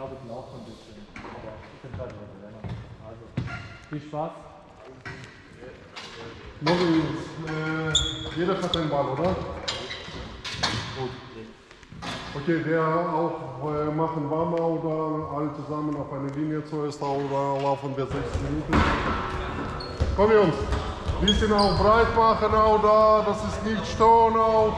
krabbelt auch so ein bisschen. Aber ich bin halt heute länger. Also, viel Spaß. Jeder hat den Ball, oder? Gut. Okay, wer auch machen warm oder alle zusammen auf eine Linie zuerst oder laufen wir 60 Minuten? Komm Jungs, bisschen auch breit machen oder das ist nicht stehen auch.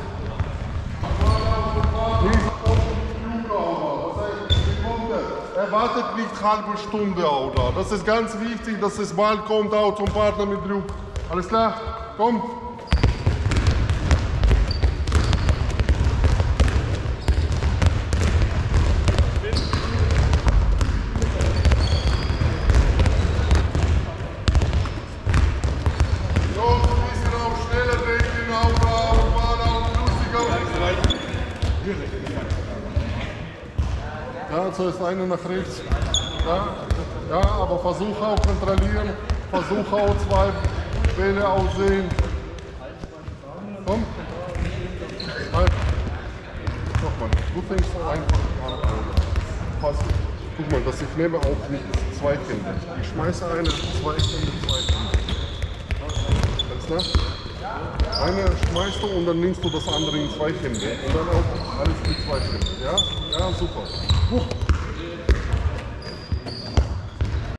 Nicht das heißt, Sekunde. Erwartet nicht halbe Stunde oder. Das ist ganz wichtig, dass das Ball kommt auch zum Partner mit Druck. Alles klar? Komm! Ja, zuerst eine nach rechts. Ja, aber versuch auch kontrollieren. Versuch auch zwei Bälle aussehen. Komm. Halt. Nochmal. Du fängst einfach an. Pass. Guck mal, dass ich nehme auch mit zwei Händen. Ich schmeiße eine, zwei Hände, zwei Hände. Alles klar? Eine schmeißt du und dann nimmst du das andere in zwei Hände. Und dann auch alles mit zwei Händen. Ja? Ja, super. Huch.